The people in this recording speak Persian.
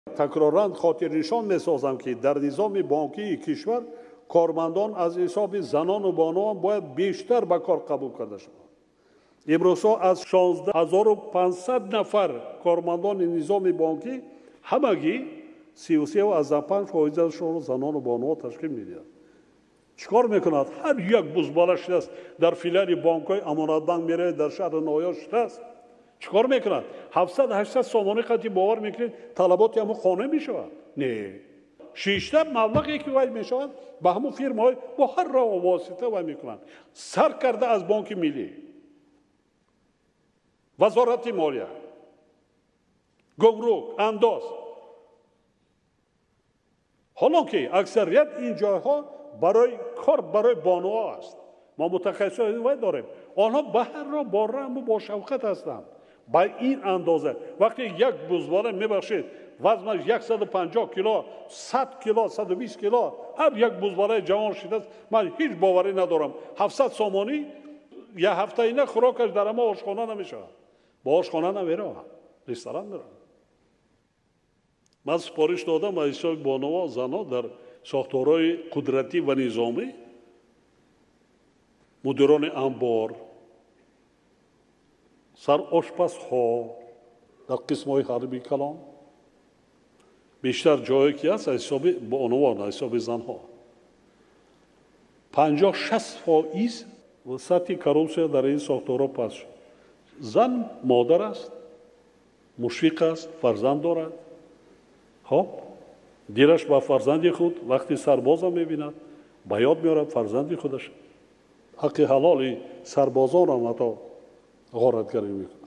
تکرارا خاطرنشان می‌سازم که در نظام بانکی کشور کارمندان از حساب زنان و بانوان باید بیشتر به کار قبول کرده شوند. امروز از 16500 نفر کارمندان نظام بانکی همگی 33.5% زنان و بانوان تشکیل می‌دهند. چیکار میکند؟ هر یک بزباله شده در فیلال بانک‌های امانت بانک میره، در شهر نویا شده است. چیکار میکند؟ 700-800 سامانه قطعی باور میکنید طلبات همون خانه میشود؟ نه. شیشتر مبلغی که وای میشود به همون فیرم‌های با هر راه و واسطه وای میکنند. سر کرده از بانک ملی، وزارت مالیه، گمرک، انداز. حالا که اکثریت این جایها برای کار برای بانوها است. ما متخصصان وای داریم. آنها به هر راه با رحم و با شفقت هستند. با این اندازه وقتی یک بزباله میبخشید وزنش 150 کیلو، 100 کیلو، 120 کیلو، هر یک بزباله جوان شده است، من هیچ باوری ندارم 700 سامانی یا هفته اینه خوراکش در ما آشخانه نمیشه. با آشخانه نمیره، رستوران میره. من سپارش دادم از حساب بانوها زنها در ساختارهای قدرتی و نظامی، مدیران انبار، سر آشپزها در قسم‌های حربی کلان، بیشتر جایی که هست از حساب بانوان، از حساب زنها 50-60% و سطح کروسیا در این ساختارها پس شد. زن مادر است، مشفق است، فرزند دارد. خب دیرش با فرزندی خود وقتی سرباز می‌بیند به یاد می‌آورد فرزندی خودش. حق حلالی سربازان هم حتی غارتگری می‌کند.